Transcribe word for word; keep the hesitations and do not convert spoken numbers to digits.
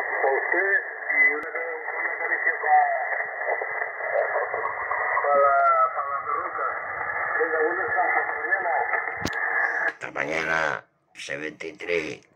para usted y una, una caricia para, para, la, para la perruca. Venga, un descanso. Hasta mañana. Hasta mañana, C veintitrés.